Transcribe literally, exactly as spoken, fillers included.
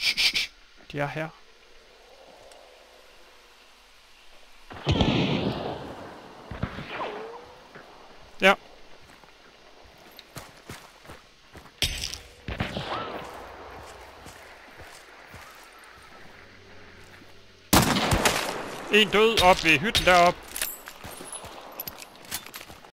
Shh, shh. De er her. Ja. En død op ved hytten deroppe.